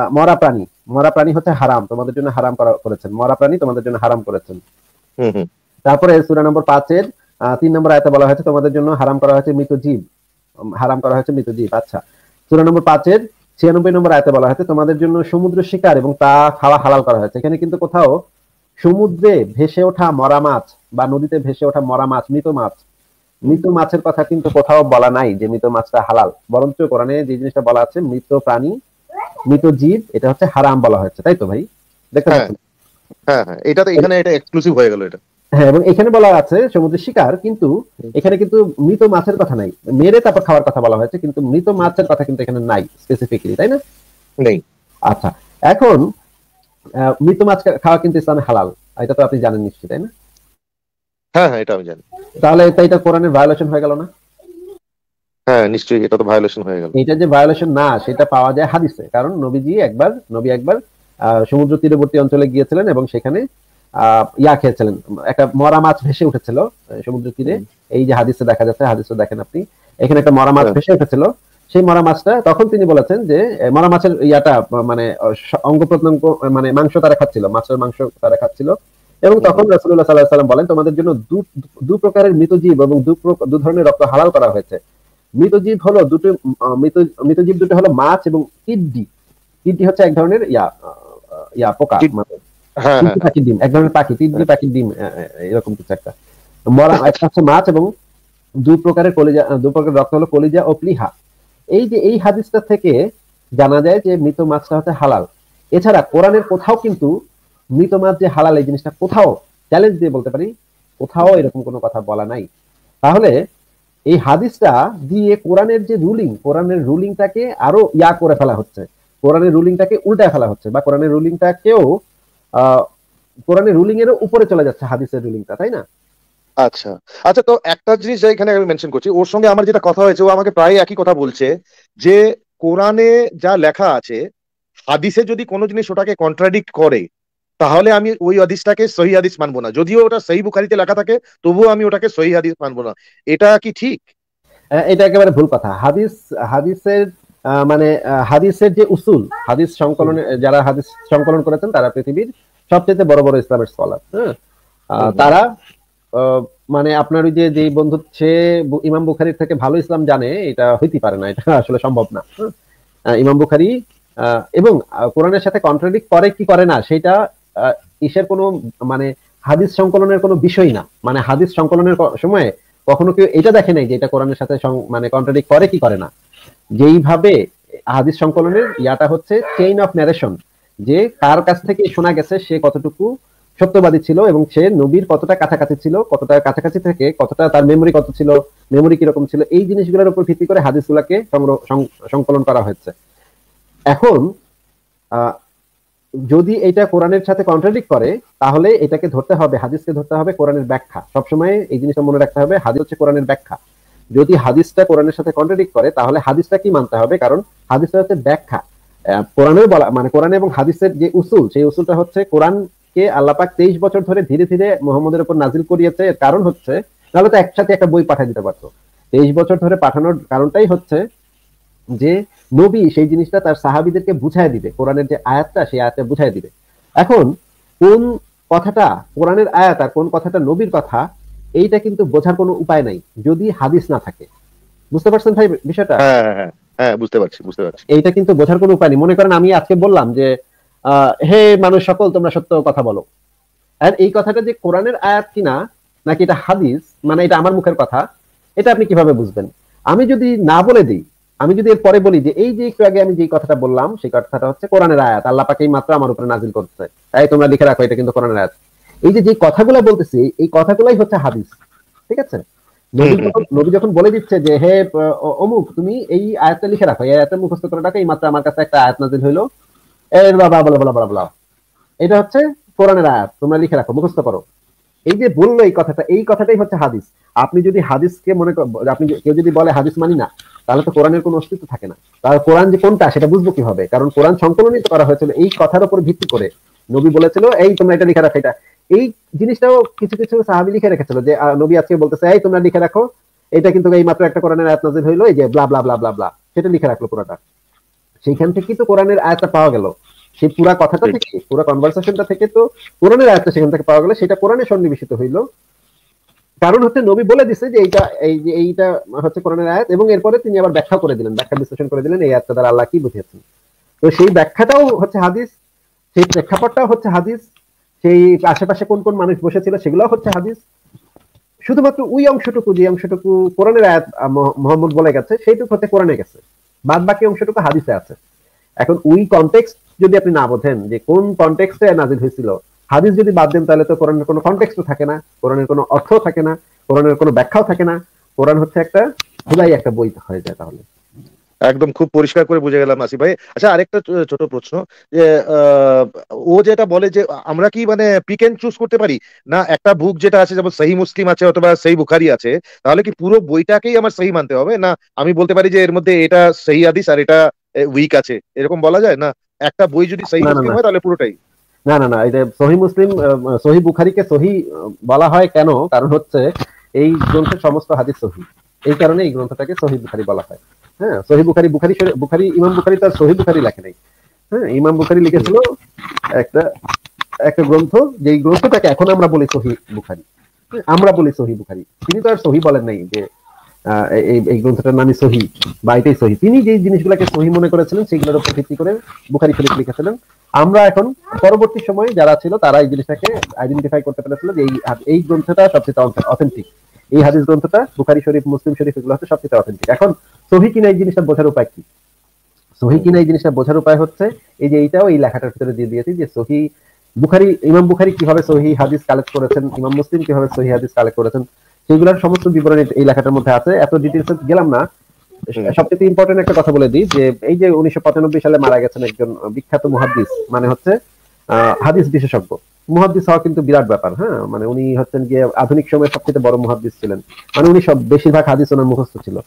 মরা প্রাণী হচ্ছে হারাম, তোমাদের জন্য হারাম করেছেন, মরা প্রাণী তোমাদের জন্য হারাম করেছেন। তারপরে সূরা নম্বর 5-এর 3 নম্বর আয়াতে বলা হয়েছে তোমাদের জন্য হারাম করা হয়েছে মৃত জীব, আচ্ছা, সূরা নম্বর 5-এর 96 নম্বর আয়াতে বলা হয়েছে তোমাদের জন্য সমুদ্র শিকার এবং তা খাওয়া হালাল করা হয়েছে। এখানে কিন্তু কোথাও সমুদ্রে ভেসে ওঠা মরা মাছ বা নদীতে ভেসে ওঠা মরা মাছ, মৃত মাছের কথা কিন্তু কোথাও বলা নাই যে মৃত মাছটা হালাল, বরঞ্চ কোরআনে যে জিনিসটা বলা আছে মৃত প্রাণী, মৃত জীব, এটা হচ্ছে হারাম বলা হয়েছে। তাই তো ভাই? দেখতে পাচ্ছেন? হ্যাঁ, এখানে এটা এক্সক্লুসিভ হয়ে গেল এটা। হ্যাঁ, এবং এখানে বলা আছে সমুদ্রের শিকার, কিন্তু এখানে কিন্তু মৃত মাছের কথা নাই, মেরে তারপর খাওয়ার কথা বলা হয়েছে, কিন্তু মৃত মাছের কথা কিন্তু এখানে নাই স্পেসিফিকলি, তাই না? নেই। আচ্ছা, এখন মৃত মাছ খাওয়া কিন্তু ইসলামে হালাল, এটা তো আপনি জানেন নিশ্চয়ই, তাই না? হ্যাঁ, এটা আমি জানি। তাহলে এটা কোরআনের ভায়োলেশন হয়ে গেল না? হ্যাঁ, নিশ্চয়ই এটা তো ভায়োলেশন হয়ে গেল। এটা যে ভায়োলেশন না সেটা পাওয়া যায় হাদিসে, কারণ নবী একবার সমুদ্র তীরবর্তী অঞ্চলে গিয়েছিলেন এবং সেখানে খেয়েছিলেন, একটা মরা মাছ ভেসে উঠেছিল সমুদ্র তীরে। এই যে হাদিসে দেখা যাচ্ছে, হাদিসে দেখেন আপনি, এখানে একটা মরা মাছ ভেসে উঠেছিল। সেই মরা মাছটা, তখন তিনি বলেছেন যে মরা মাছের মানে অঙ্গ প্রত্যঙ্গ, মানে মাংস তারা খাচ্ছিল, মাছের মাংস তারা খাচ্ছিল। এবং তখন রাসূলুল্লাহ সাল্লাল্লাহু আলাইহি ওয়াসাল্লাম বলেন তোমাদের জন্য দু প্রকারের মৃত জীব এবং দু ধরনের রক্ত হালাল করা হয়েছে। মৃত জীব হলো মৃত জীব দুটো হলো মাছ এবং টিড্ডি হচ্ছে এক ধরনের পোকা, পাখির ডিম, এক ধরনের পাখি, টিড্ডি পাখির ডিম, এরকম কিছু একটা। একটা হচ্ছে মাছ এবং দুই প্রকারের রক্ত হলো কলিজা ও প্লীহা। এই যে এই হাদিসটা থেকে জানা যায় যে মৃত মাছটা হচ্ছে হালাল। এছাড়া কোরআনের কোথাও কিন্তু মৃত মাছ যে হালাল এই জিনিসটা কোথাও, চ্যালেঞ্জ দিয়ে বলতে পারি, কোথাও এরকম কোনো কথা বলা নাই। তাহলে এই হাদিসটা দিয়ে কোরআনের যে কোরআনের রুলিংটাকে আরো করে ফেলা হচ্ছে, কোরআনের রুলিংটাকে উল্টায় ফেলা হচ্ছে, বা কোরআনের রুলিংটাকেও কোরআনের রুলিং এর উপরে চলে যাচ্ছে হাদিসের রুলিংটা, তাই না? আচ্ছা, তো একটা জিনিস এখানে আমি মেনশন করছি, ওর সঙ্গে আমার যেটা কথা হয়েছে, ও আমাকে প্রায় একই কথা বলছে যে কোরআনে যা লেখা আছে, হাদিসে যদি কোনো জিনিস ওটাকে কন্ট্রাডিক্ট করে, তাহলে আমি ওই হাদিসটাকে সহি হাদিস মানবো না। যদিও ওটা সহি বুখারীতে লেখা থাকে, তবুও আমি ওটাকে সহি হাদিস মানবো না। এটা কি ঠিক? এটা একেবারে ভুল কথা। হাদিসের মানে হাদিসের যে উসুল, হাদিস সংকলনে যারা হাদিস সংকলন করেছেন তারা পৃথিবীর সবচেয়ে বড় বড় ইসলামের স্কলার। হ্যাঁ, তারা মানে আপনার ওই যে বন্ধু সে ইমাম বুখারীর থেকে ভালো ইসলাম জানে, এটা হইতে পারে না, এটা আসলে সম্ভব না। ইমাম বুখারী এবং কোরআনের সাথে কন্ট্রাডিক্ট করে কি করে না সেটা ইসের কোনো মানে হাদিস সংকলনের কোনো বিষয় না। মানে হাদিস সংকলনের সময় কখনো কেউ এটা দেখে নাই যে এটা কোরআনের সাথে মানে কন্ট্রাডিক্ট করে কি করে না। যেইভাবে হাদিস সংকলনের ইয়াটা হচ্ছে চেইন অফ ন্যারেশন, যে কার কাছ থেকে শোনা গেছে, সে কতটুকু সত্যবাদী ছিল এবং সে নবীর কতটা কাছাকাছি ছিল, কতটা কাছাকাছি থেকে কতটা তার মেমোরি কত ছিল, মেমোরি কিরকম ছিল, এই জিনিসগুলোর উপর ভিত্তি করে হাদিসগুলোকে সংকলন করা হয়েছে। এখন যদি এটা কোরআনের সাথে কন্ট্রাডিক্ট করে, তাহলে এটাকে ধরতে হবে, হাদিসকে ধরতে হবে কোরআনের ব্যাখ্যা। সবসময় এই জিনিসটা মনে রাখতে হবে, হাদিস হচ্ছে কোরআনের ব্যাখ্যা। যদি হাদিসটা কোরআনের সাথে কন্ট্রাডিক্ট করে, তাহলে হাদিসটা কি মানতে হবে, কারণ হাদিসটা হচ্ছে ব্যাখ্যা। কোরআনের বলা মানে কোরআন এবং হাদিসের যে উসুল, সেই উসুলটা হচ্ছে কোরআনকে আল্লাহ পাক 23 বছর ধরে ধীরে ধীরে মুহাম্মদের উপর নাজিল করিয়েছে। এর কারণ হচ্ছে, তাহলে তো একসাথে একটা বই পাঠিয়ে দিতে পারতো। 23 বছর ধরে পাঠানোর কারণটাই হচ্ছে যে নবী সেই জিনিসটা তার সাহাবীদেরকে বুঝায় দিবে, কোরআনের যে আয়াতটা সেই আয়াতটা বুঝায় দিবে। এখন কোন কথাটা কোরআনের আয়াত আর কোন কথাটা নবীর কথা, এইটা কিন্তু বোঝার কোনো উপায় নাই যদি হাদিস না থাকে। বুঝতে পারছেন ভাই বিষয়টা? হ্যাঁ, হ্যাঁ, হ্যাঁ, বুঝতে পারছি। এইটা কিন্তু বোঝার কোনো উপায় নেই। মনে করেন আমি আজকে বললাম যে হে মানুষ সকল তোমরা সত্য কথা বলো, আর এই কথাটা যে কোরআনের আয়াত কিনা নাকি এটা হাদিস, মানে এটা আমার মুখের কথা, এটা আপনি কিভাবে বুঝবেন? আমি যদি না বলে দিই, আমি যদি এর পরে বলি যে এই যে একটু আগে আমি যে কথাটা বললাম সেই কথাটা হচ্ছে কোরআনের আয়াত, আল্লাহ পাক এই মাত্র আমার উপরে নাজিল করছে, তাই তোমরা লিখে রাখো এটা কিন্তু কোরআনের আয়াত, এই যে কথাগুলো বলতেছি এই কথাগুলাই হচ্ছে হাদিস। ঠিক আছে? নবী যখন বলে দিচ্ছে যে হে অমুক তুমি এই আয়াতটা লিখে রাখো, এই আয়াতটা মুখস্থ করে রাখো, এই মাত্র আমার কাছে একটা আয়াত নাজিল হইলো, এর বাবা বলা বলা বলা বলা, এটা হচ্ছে কোরআনের আয়াত, তোমরা লিখে রাখো, মুখস্থ করো। এই যে বললো এই কথাটা, এই কথাটাই হচ্ছে হাদিস। আপনি যদি হাদিসকে মনে আপনি কেউ যদি বলে হাদিস মানি না, তাহলে তো কোরআনের কোনো অস্তিত্ব থাকে না। তাহলে কোরআন যে কোনটা সেটা বুঝবো কিভাবে? কারণ কোরআন সংকলনিত করা হয়েছিল এই কথার উপর ভিত্তি করে। নবী বলেছিল এই তোমরা এটা লিখে রাখো, এটা এই জিনিসটাও কিছু কিছু সাহাবী লিখে রেখেছিল যে নবী আজকে বলতেছে এই তোমরা লিখে রাখো, এটা কিন্তু এই মাত্র একটা কোরআনের আয়াত নাযিল হইলো, এই যে ব্লা ব্লা ব্লা ব্লা ব্লা, সেটা লিখে রাখলো পুরোটা। সেইখান থেকে তো কোরআনের আয়াতটা পাওয়া গেল, সেই পুরা কথাটা থেকে, পুরো কনভারসেশনটা থেকে তো কোরআনের আয়াতটা সেখান থেকে পাওয়া গেল, সেটা কোরআনে সন্নিবেশিত হইলো। কারণ হচ্ছে নবী বলে দিছে যে এইটা হচ্ছে কোরআনের আয়াত, এবং এরপরে তিনি আবার ব্যাখ্যা করে দিলেন, ব্যাখ্যা বিশ্লেষণ করে দিলেন এই আয়াতটা দ্বারা আল্লাহ কি বুঝিয়েছেন। তো সেই ব্যাখ্যাটাও হচ্ছে হাদিস, সেই প্রেক্ষাপটটাও হচ্ছে হাদিস, সেই আশেপাশে কোন কোন মানুষ বসেছিল সেগুলোও হচ্ছে হাদিস। শুধুমাত্র ওই অংশটুকু, যে অংশটুকু কোরআনের আয়াত মুহাম্মদ বলে গেছে সেইটুকু হচ্ছে কোরআনে গেছে, বাদ বাকি অংশটুকু হাদিসে আছে। এখন ওই কনটেক্সট যদি আপনি না বোঝেন যে কোন কনটেক্সটে নাযিল হয়েছিল, হাদিস যদি বাদ দেন, তাহলে তো কোরআনের কোনো কনটেক্সটও থাকে না, কোরআনের কোনো অর্থ থাকে না, কোরআনের কোনো ব্যাখ্যাও থাকে না। কোরআন হচ্ছে একটা খোদাই একটা বই হয়ে যায়। তাহলে একদম খুব পরিষ্কার করে বুঝে গেলাম আসিফ ভাই। আচ্ছা, আরেকটা ছোট প্রশ্ন, যে ও যেটা বলে যে আমরা কি মানে পিক এন্ড চুজ করতে পারি না, একটা বুক যেটা আছে যেমন সহি মুসলিম আছে অথবা সহি বুখারি আছে, তাহলে কি পুরো বইটাকেই আমার সহি মানতে হবে, না আমি বলতে পারি যে এর মধ্যে এটা সহি হাদিস আর এটা উইক আছে, এরকম বলা যায় না? একটা বই যদি সহি মুসলিম হয় তাহলে পুরোটাই? না না না, এটা সহি মুসলিম সহি বুখারীকে সহি বলা হয় কেন? কারণ হচ্ছে এই গ্রন্থের সমস্ত হাদিস সহি, এই কারণে এই গ্রন্থটাকে সহি বুখারী বলা হয়। হ্যাঁ, সহি বুখারী, বুখারী ইমাম বুখারী তার সহি বুখারী লেখে নাই। হ্যাঁ, ইমাম বুখারী লিখেছিল একটা একটা গ্রন্থ, যেই গ্রন্থটাকে এখন আমরা বলি সহি বুখারী, আমরা বলি সহি বুখারী। তিনি তো আর সহি বলেন নাই যে এই গ্রন্থটার নামই সহি বা এটাই সহি। তিনি যে জিনিসগুলোকে সহি মনে করেছিলেন সেগুলোর উপর ভিত্তি করে বুখারী শরীফ লিখেছিলেন। আমরা এখন পরবর্তী সময়ে যারা ছিল তারা এই জিনিসটাকে আইডেন্টিফাই করতে পেরেছিল যে এই গ্রন্থটা সবচেয়ে অথেন্টিক, এই হাদিস গ্রন্থটা বুখারী শরীফ, মুসলিম শরীফ, এগুলো হচ্ছে সবচেয়ে অথেন্টিক। এখন সহি কিনা এই জিনিসটা বোঝার উপায় কি? সহি কিনা এই জিনিসটা বোঝার উপায় হচ্ছে এই যে এইটাও এই লেখাটার ভিতরে দিয়ে দিয়েছি যে সহি বুখারী, ইমাম বুখারী কিভাবে সহি হাদিস কালেক্ট করেছেন, ইমাম মুসলিম কিভাবে সহি হাদিস কালেক্ট করেছেন, সেগুলোর সমস্ত বিবরণ এই লেখাটার মধ্যে আছে। এত ডিটেইলসে গেলাম না। সবচেয়ে ইম্পর্টেন্ট একটা কথা বলে দিই যে এই যে 1995 সালে মারা গেছেন একজন বিখ্যাত মুহাদ্দিস, মানে হচ্ছে হাদিস বিশেষজ্ঞ। মুহাদ্দিস হওয়া কিন্তু বিরাট ব্যাপার। হ্যাঁ, মানে উনি হচ্ছেন গিয়ে আধুনিক সময়ের সবচেয়ে বড় মুহাদ্দিস ছিলেন, মানে উনি সব বেশিরভাগ হাদিস ওনার মুখস্থ ছিল।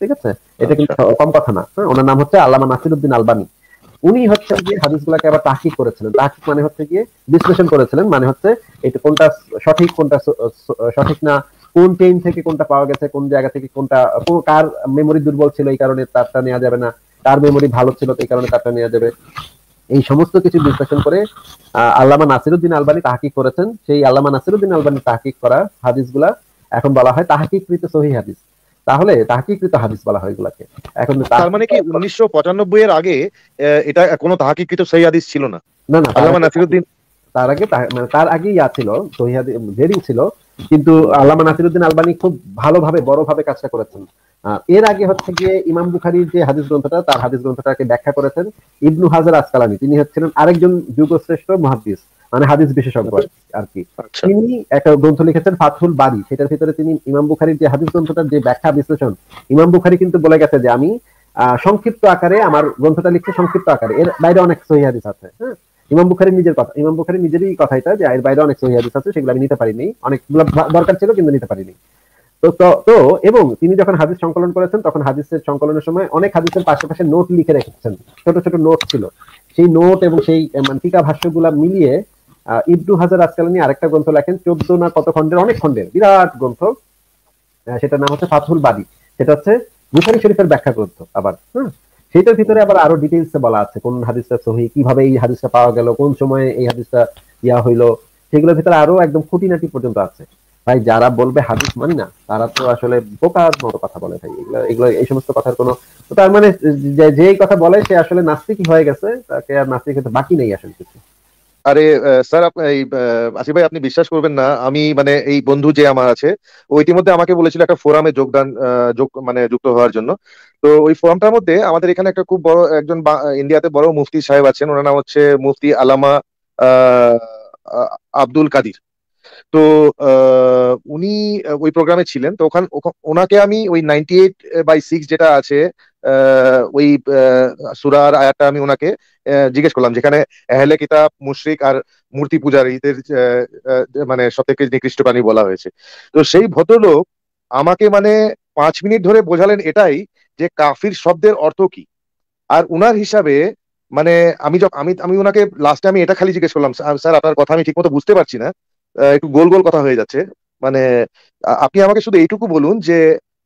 ঠিক আছে, এটা কিন্তু আচ্ছা। কম কথা না। ওনার নাম হচ্ছে আল্লামা নাসিরউদ্দিন আলবানী। উনি হচ্ছে গিয়ে হাদিসগুলোকে আবার তাহকিক করেছিলেন। তাহকিক মানে হচ্ছে গিয়ে বিশ্লেষণ করেছিলেন, মানে হচ্ছে এটা কোনটা সঠিক, কোনটা সঠিক না, কোন চেইন থেকে কোনটা পাওয়া গেছে, কোন জায়গা থেকে কোনটা, কার মেমোরি দুর্বল ছিল এই কারণে তারটা নেওয়া যাবে না, কার মেমোরি ভালো ছিল এই কারণে তারটা নেওয়া যাবে। এই সমস্ত কিছু বিশ্লেষণ করে আল্লামা নাসিরউদ্দিন আলবানী তাহকিক করেছেন। সেই আল্লামা নাসিরউদ্দিন আলবানী তাহকিক করা হাদিসগুলা এখন বলা হয় তাহকিককৃত সহিহ হাদিস। তাহলে তাহকিককৃত হাদিস বলা হয় এগুলাকে। এখন তার মানে কি 1995 এর আগে এটা কোনো তাহকিকৃত সহিহ হাদিস ছিল না? না না, আল্লামা নাসিরউদ্দিন তার আগে মানে তার আগে ইয়া ছিল, সহিহ হাদিস হেডিং ছিল, কিন্তু আল্লামা নাসিরউদ্দিন আলবানী খুব ভালোভাবে বড়ভাবে কাজটা করেছেন। এর আগে হচ্ছে গিয়ে ইমাম বুখারীর যে হাদিস গ্রন্থটা, তার হাদিস গ্রন্থটাকে ব্যাখ্যা করেছেন ইবনু হাজার আসকালানী। তিনি হচ্ছিলেন আরেকজন যুগশ্রেষ্ঠ মুহাদ্দিস, মানে হাদিস বিশেষজ্ঞ আর কি। আচ্ছা। তিনি একটা গ্রন্থ লিখেছেন ফাতহুল বারী, সেটার ভিতরে তিনি ইমাম বুখারীর যে হাদিস গ্রন্থটার যে ব্যাখ্যা বিশ্লেষণ, ইমাম বুখারী কিন্তু বলে গেছে যে আমি সংক্ষিপ্ত আকারে আমার গ্রন্থটা লিখছি, সংক্ষিপ্ত আকারে, এর বাইরে অনেক সহিহ হাদিস আছে। হ্যাঁ, ইমাম বুখারীর নিজের কথা, ইমাম বুখারীর নিজেরই কথা এটা, যে এর বাইরে অনেক সহিহ হাদিস আছে, সেগুলো আমি নিতে পারিনি, অনেকগুলো দরকার ছিল কিন্তু নিতে পারিনি। তো তো তো এবং তিনি যখন হাদিস সংকলন করেছেন, তখন হাদিসের সংকলনের সময় অনেক হাদিসের পাশে পাশে নোট লিখে রেখেছেন, ছোট ছোট নোট ছিল। সেই নোট এবং সেই টিকা ভাষ্যগুলা মিলিয়ে ইবনু হাজার আসকালানী আরেকটা গ্রন্থ লেখেন, 14 না কত খণ্ডের, অনেক খণ্ডের বিরাট গ্রন্থ। সেটার নাম হচ্ছে ফাতহুল বারী। সেটা হচ্ছে বুখারী শরীফের ব্যাখ্যা গ্রন্থ আবার। সেটার ভিতরে আবার আরো ডিটেইলসে বলা আছে কোন হাদিসটা সহিহ, কিভাবে এই হাদিসটা পাওয়া গেল, কোন সময়ে এই হাদিসটা ইয়া হইলো, সেগুলোর ভিতরে আরো একদম খুঁটিনাটি পর্যন্ত আছে। ভাই যারা বলবে হাদিস মানি না, তারা তো আসলে বোকার মতো কথা বলে ভাই। এগুলো এগুলো এই সমস্ত কথার কোনো, তার মানে যেই কথা বলে সে আসলে নাস্তিকই হয়ে গেছে, তাকে আর নাস্তিক হতে বাকি নেই আসলে কিছু। আরে স্যার, এই আসিফ ভাই, আপনি বিশ্বাস করবেন না, আমি মানে এই বন্ধু যে আমার আছে, ও ইতিমধ্যে আমাকে বলেছিল একটা ফোরামে যোগদান মানে যুক্ত হওয়ার জন্য। তো ওই ফোরামটার মধ্যে আমাদের এখানে একটা খুব বড় একজন ইন্ডিয়াতে বড় মুফতি সাহেব আছেন, ওনার নাম হচ্ছে মুফতি আলামা আহ, আহ, আব্দুল কাদির। তো উনি ওই প্রোগ্রামে ছিলেন। তো ওনাকে আমি ওই 98/6 যেটা আছে, ওই সূরার আয়াতটা আমি ওনাকে জিজ্ঞেস করলাম, যেখানে আহলে কিতাব, মুশরিক আর মূর্তি পূজারীদের মানে সব থেকে নিকৃষ্ট প্রাণী বলা হয়েছে। তো সেই ভদ্রলোক আমাকে মানে 5 মিনিট ধরে বোঝালেন এটাই, যে কাফির শব্দের অর্থ কি। আর উনার হিসাবে মানে আমি আমি আমি ওনাকে লাস্টে আমি এটা খালি জিজ্ঞেস করলাম, স্যার আপনার কথা আমি ঠিক মতো বুঝতে পারছি না, একটু গোল গোল কথা হয়ে যাচ্ছে, মানে আপনি আমাকে শুধু এইটুকু বলুন যে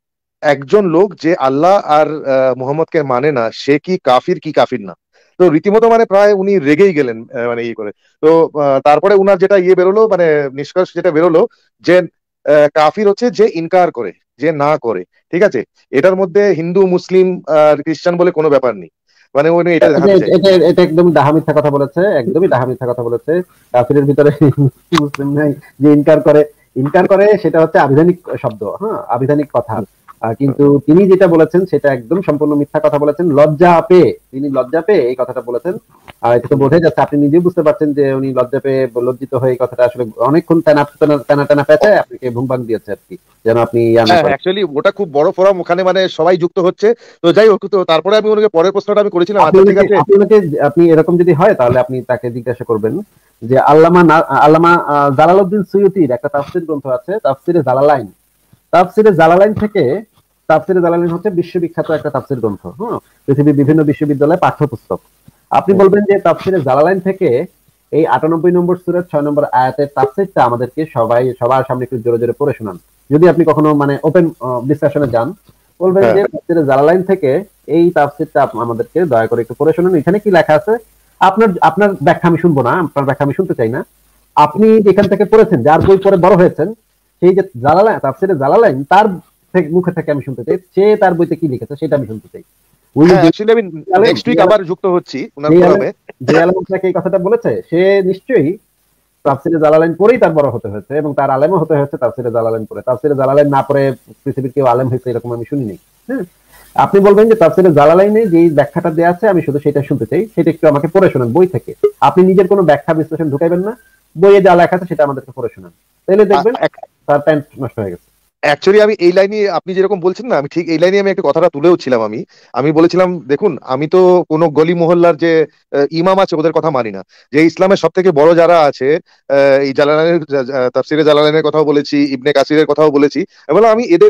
একজন লোক যে আল্লাহ আর মুহাম্মদকে মানে না, সে কি কাফির কি কাফির না। তো রীতিমতো মানে প্রায় উনি রেগেই গেলেন, মানে ইয়ে করে। তো তারপরে উনার যেটা ইয়ে বেরোলো, মানে নিষ্কর্ষ যেটা বেরোলো, যে কাফির হচ্ছে যে ইনকার করে, যে না করে। ঠিক আছে, এটার মধ্যে হিন্দু মুসলিম খ্রিস্টান বলে কোনো ব্যাপার নেই, মানে উনি এটা এটা দেখাতে চাইছেন। এটা এটা একদম ডাহা মিথ্যা কথা বলেছে, একদমই ডাহা মিথ্যা কথা বলেছে। কাফিরের ভিতরে মুসলিম নাই, যে ইনকার করে, ইনকার করে সেটা হচ্ছে আবিধানিক শব্দ, হ্যাঁ, আবিধানিক কথা। কিন্তু তিনি যেটা বলেছেন সেটা একদম সম্পূর্ণ মিথ্যা কথা বলেছেন। লজ্জা পেয়ে, তিনি লজ্জা পেয়ে এই কথাটা বলেছেন। আর এটা তো বোঝাই যাচ্ছে, আপনি নিজেও বুঝতে পারছেন যে উনি লজ্জা পেয়ে, লজ্জিত হয়ে এই কথাটা আসলে অনেকক্ষণ টানা টানা টানা টানা পেঁচায় আপনাকে ভুমভাং দিয়েছে আর কি, যেন আপনি ইয়া না হ্যাঁ, করেন। অ্যাকচুয়ালি ওটা খুব বড় ফোরাম, ওখানে মানে সবাই যুক্ত হচ্ছে। তো যাই হোক, তো তারপরে আমি ওনাকে পরের প্রশ্নটা আমি করেছিলাম, আপনি আচ্ছা ঠিক ওনাকে আছে। আপনি ওনাকে আপনি এরকম যদি হয় তাহলে আপনি তাকে জিজ্ঞাসা করবেন যে আল্লামা জালালউদ্দিন সুয়ুতির একটা তাফসীর গ্রন্থ আছে, তাফসীরে জালালাইন। তাফসীরে জালালাইন থেকে, তাফসীরে জালালাইন হচ্ছে বিশ্ববিখ্যাত একটা তাফসীর গ্রন্থ, হ্যাঁ, পৃথিবীর বিভিন্ন বিশ্ববিদ্যালয়ে পাঠ্যপুস্তক। আপনি বলবেন যে তাফসীরে জালালাইন থেকে এই 98 নম্বর সূরার 6 নম্বর আয়াতের তাফসীরটা আমাদেরকে সবার সামনে একটু জোরে জোরে পড়ে শোনান। যদি আপনি কখনো মানে ওপেন ডিসকাশনে যান, বলবেন হ্যাঁ, যে তাফসীরে জালালাইন থেকে এই তাফসীরটা আমাদেরকে দয়া করে একটু পড়ে শুনুন, এখানে কি লেখা আছে। আপনার আপনার ব্যাখ্যা আমি শুনবো না, আপনার ব্যাখ্যা আমি শুনতে চাই না। আপনি যেখান থেকে পড়েছেন, যার বই পড়ে বড় হয়েছেন, সেই যে জালালাইন, তাফসীরে জালালাইন, তার মুখে থেকে আমি শুনতে চাই, সে তার বইতে কি লিখেছে সেটা আমি শুনতে চাই। উনি হ্যাঁ, যে অ্যাকচুয়ালি আমি নেক্সট উইক আবার যুক্ত হচ্ছি ওনার ফোরামে। যে আলেম আপনাকে এই কথাটা বলেছে, সে নিশ্চয়ই তাফসীরে জালালাইন পড়েই তার বড় হতে হয়েছে, এবং তার আলেমও হতে হয়েছে তাফসীরে জালালাইন পড়ে। তাফসীরে জালালাইন না পড়ে পৃথিবীর কেউ আলেম হয়েছে এরকম আমি শুনিনি। হ্যাঁ, আপনি বলবেন যে তাফসীরে জালালাইনে যে ব্যাখ্যাটা দেওয়া আছে আমি শুধু সেটা শুনতে চাই, সেটা একটু আমাকে পড়ে শোনান বই থেকে। আপনি নিজের কোনো ব্যাখ্যা বিশ্লেষণ ঢুকাইবেন না, বইয়ে যা লেখা আছে সেটা আমাদেরকে পড়ে শোনান, তাহলে দেখবেন তার প্যান্ট নষ্ট হয়ে গেছে। অ্যাকচুয়ালি আমি এই লাইনে, আপনি যেরকম বলছেন না, আমি ঠিক এই লাইনে আমি একটা কথাটা তুলেও ছিলাম। আমি আমি বলেছিলাম, দেখুন আমি তো কোনো গলি মহল্লার যে ইমাম আছে ওদের কথা মানি না। যে ইসলামের সব থেকে বড় যারা আছে, এই জালালাইনের তাফসিরে জালালাইনের কথাও বলেছি, ইবনে কাসিরের কথাও বলেছি, এবং আমি এদের মানি।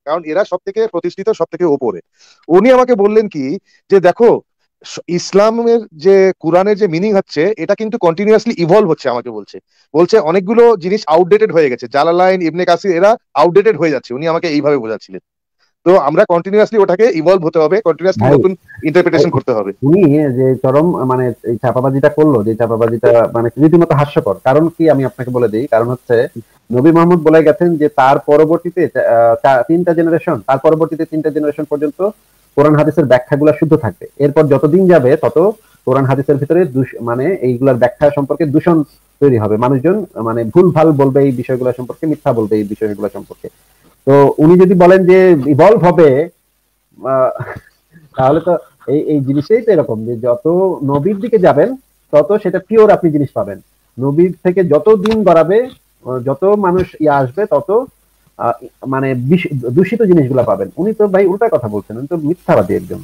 কারণ এরা সব থেকে প্রতিষ্ঠিত, সব থেকে ওপরে। উনি আমাকে বললেন কি, যে দেখো ইসলামের যে কোরআনের যে মিনিং হচ্ছে, এটা কিন্তু কন্টিনিউয়াসলি ইভলভ হচ্ছে। আমাকে বলছে বলছে অনেকগুলো জিনিস আউটডেটেড হয়ে গেছে, জালালাইন, ইবনে কাসির, এরা আউটডেটেড হয়ে যাচ্ছে। উনি আমাকে এইভাবে বোঝাচ্ছিলেন। তো আমরা কন্টিনিউয়াসলি ওটাকে ইভলভ হতে হবে, কন্টিনিউয়াসলি ভাই নতুন ইন্টারপ্রিটেশন করতে হবে। উনি যে চরম মানে এই চাপাবাজিটা করলো, যে চাপাবাজিটা মানে রীতিমতো হাস্যকর। কারণ কি আমি আপনাকে বলে দিই, কারণ হচ্ছে নবী মোহাম্মদ বলে গেছেন যে তার পরবর্তীতে তিনটা জেনারেশন পর্যন্ত কোরআন হাদিসের ব্যাখ্যাগুলো শুদ্ধ থাকবে। এরপর যতদিন যাবে তত কোরআন হাদিসের ভিতরে মানে এইগুলার ব্যাখ্যা সম্পর্কে দূষণ তৈরি হবে। মানুষজন মানে ভুল ভাল বলবে এই বিষয়গুলো সম্পর্কে, মিথ্যা বলবে এই বিষয়গুলো সম্পর্কে। তো উনি যদি বলেন যে ইভলভ হবে, আহ, তাহলে তো এই জিনিসটাই তো এরকম যে যত নবীর দিকে যাবেন তত সেটা পিওর আপনি জিনিস পাবেন। নবীর থেকে যত দিন গড়াবে, যত মানুষ আসবে, তত আহ, মানে দূষিত জিনিসগুলা পাবেন। উনি তো ভাই উল্টা কথা বলছেন, উনি তো মিথ্যাবাদী একদম।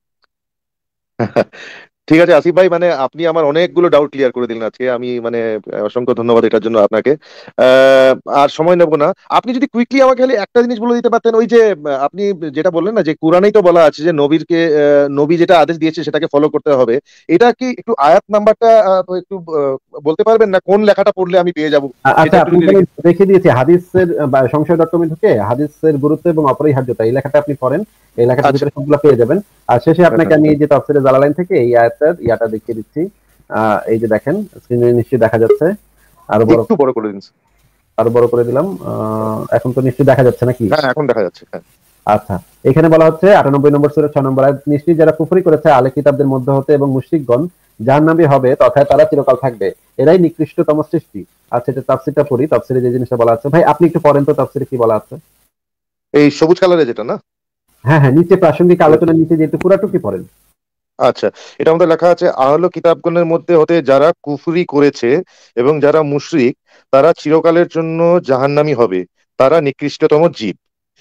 ঠিক আছে আসিফ ভাই, মানে আপনি আমার অনেকগুলো ডাউট ক্লিয়ার করে দিলেন আজকে। আমি মানে অসংখ্য ধন্যবাদ এটার জন্য আপনাকে। আহ, আর সময় নেব না। আপনি যদি কুইকলি আমাকে খালি একটা জিনিস বলে দিতে পারতেন, ওই যে আপনি যেটা বললেন না যে কোরআনেই তো বলা আছে যে নবী যেটা আদেশ দিয়েছে সেটাকে ফলো করতে হবে। এটা কি একটু আয়াত নাম্বারটা একটু বলতে পারবেন না, কোন লেখাটা পড়লে আমি পেয়ে যাবো? সেটা আচ্ছা, একটু আপনি যদি এখানে রেখে দিয়েছি হাদিসের সংশয়.com ঢুকে হাদিসের গুরুত্ব এবং অপরিহার্যতা এই লেখাটা আপনি পড়েন। এই লেখাটার আচ্ছা। ভিতরে সবগুলো পেয়ে যাবেন। আর শেষে হ্যাঁ, আপনাকে হ্যাঁ। আমি এই যে তাফসীরে জালালাইন থেকে এই আয়াতের ইয়াটা দেখিয়ে দিচ্ছি। এই যে দেখেন, স্ক্রিনে নিশ্চয়ই দেখা যাচ্ছে। আরো বড়, একটু বড় করে দিন। আরো বড় করে দিলাম। এখন তো নিশ্চয়ই দেখা যাচ্ছে নাকি? হ্যাঁ, এখন দেখা যাচ্ছে, হ্যাঁ। আচ্ছা, এখানে বলা হচ্ছে 98 নম্বর সূরা 6 নম্বর আয়াত, নিশ্চয়ই যারা কুফরি করেছে আলে কিতাবদের মধ্য হতে এবং মুশরিকগণ জাহান্নামী হবে, তথা তারা চিরকাল থাকবে, এরাই নিকৃষ্টতম সৃষ্টি। আচ্ছা, এটা তাফসীরটা পড়ি। তাফসীরে যে জিনিসটা বলা আছে, ভাই আপনি একটু পড়েন তো তাফসীরে কি বলা আছে। এই সবুজ কালারে যেটা না? হ্যাঁ হ্যাঁ, নিচে প্রাসঙ্গিক আলোচনার নিচে যেহেতু পুরাটুকি পড়েন। আচ্ছা, এটা আমাদের লেখা আছে, আহলো কিতাবগণের মধ্যে হতে যারা কুফরি করেছে এবং যারা মুশরিক, তারা চিরকালের জন্য জাহান্নামী হবে, তারা নিকৃষ্টতম জীব।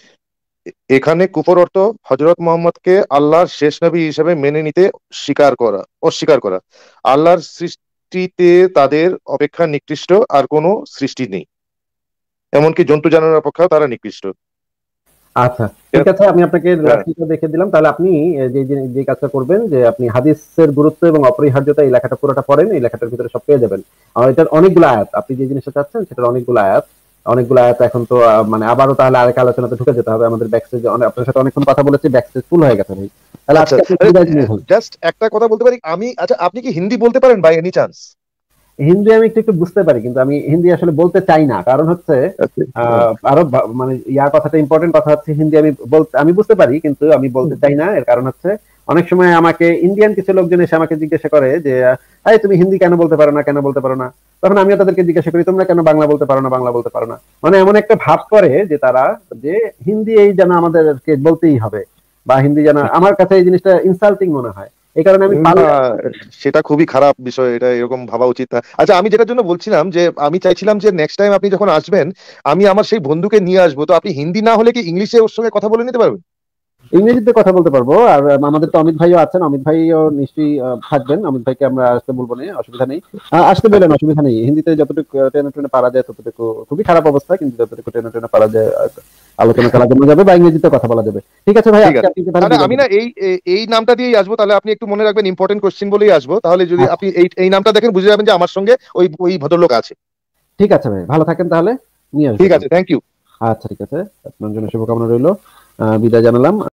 এখানে কুফর অর্থ হযরত মুহাম্মদকে আল্লাহর শেষ নবী হিসেবে মেনে নিতে অস্বীকার করা। আল্লাহর সৃষ্টিতে তাদের অপেক্ষা নিকৃষ্ট আর কোনো সৃষ্টি নেই, এমনকি জন্তু জানোয়ারের অপেক্ষাও তারা নিকৃষ্ট। আচ্ছা, ঠিক আছে, আমি আপনাকে হ্যাঁ। রাশিটা দেখে দিলাম। তাহলে আপনি যে কাজটা করবেন, যে আপনি হাদিসের গুরুত্ব এবং অপরিহার্যতা এই লেখাটা পুরোটা পড়েন। এই লেখাটার ভিতরে সব পেয়ে যাবেন। আর এটার অনেকগুলো আয়াত, আপনি যে জিনিসটা চাচ্ছেন সেটার অনেকগুলো আয়াত এখন তো মানে আবারও তাহলে আরেক আলোচনাতে ঢুকে যেতে হবে। আমাদের ব্যাকস্টেজে আপনার সাথে অনেকক্ষণ কথা বলেছি, ব্যাকস্টেজ ফুল হয়ে গেছে ভাই। তাহলে আচ্ছা, আজকে আপনি বিদায় নিয়ে যান। জাস্ট একটা কথা বলতে পারি আমি? আচ্ছা, আপনি কি হিন্দি বলতে পারেন বাই এনি চান্স? হিন্দি আমি একটু একটু বুঝতে পারি, কিন্তু আমি হিন্দি আসলে বলতে চাই না। কারণ হচ্ছে আরো মানে কথাটা ইম্পর্টেন্ট কথা হচ্ছে, হিন্দি আমি বুঝতে পারি কিন্তু আমি বলতে চাই না। এর কারণ হচ্ছে অনেক সময় আমাকে ইন্ডিয়ান কিছু লোকজন এসে আমাকে জিজ্ঞাসা করে যে এই তুমি হিন্দি কেন বলতে পারো না, কেন বলতে পারো না। তখন আমিও তাদেরকে জিজ্ঞাসা করি তোমরা কেন বাংলা বলতে পারো না, বাংলা বলতে পারো না। মানে এমন একটা ভাব করে যে তারা, যে হিন্দি এই যেন আমাদেরকে বলতেই হবে, বা হিন্দি যেন, আমার কাছে এই জিনিসটা ইনসাল্টিং মনে হয়। এই কারণে আমি না, সেটা খুবই খারাপ বিষয়, এটা এরকম ভাবা উচিত না। আচ্ছা, আমি যেটার জন্য বলছিলাম যে আমি চাইছিলাম যে নেক্সট টাইম আপনি যখন আসবেন, আমি আমার সেই বন্ধুকে নিয়ে আসবো। তো আপনি হিন্দি না হলে কি ইংলিশে ওর সঙ্গে কথা বলে নিতে পারবেন? ইংরেজিতে কথা বলতে পারবো। আর আমাদের তো অমিত ভাইও আছেন, অমিত ভাইও নিশ্চয়ই থাকবেন। অমিত ভাইকে আমরা আসতে বলবো না, অসুবিধা নেই। আসতে বললেন, অসুবিধা নেই। হিন্দিতে যতটুকু টেনে টেনে পারা যায় ততটুকু, খুবই খারাপ অবস্থা, কিন্তু যতটুকু টেনে টেনে পারা যায় আলোচনা চালানো যাবে, বা ইংরেজিতে কথা বলা যাবে। ঠিক আছে ভাই, ঠিক আজকে আছে, আপনি তাহলে তাহলে বিদায় আমি দিন। না এই নামটা দিয়েই আসবো। তাহলে আপনি একটু মনে রাখবেন, ইম্পর্টেন্ট কোশ্চেন বলেই আসবো। তাহলে যদি আচ্ছা, আপনি এই নামটা দেখেন, বুঝে যাবেন যে আমার সঙ্গে ওই ওই ভদ্রলোক আছে। ঠিক আছে ভাই, ভালো থাকেন, তাহলে নিয়ে ঠিক আসবেন। আছে, থ্যাংক ইউ। আচ্ছা, ঠিক আছে, আপনার জন্য শুভকামনা রইলো। বিদায় জানালাম।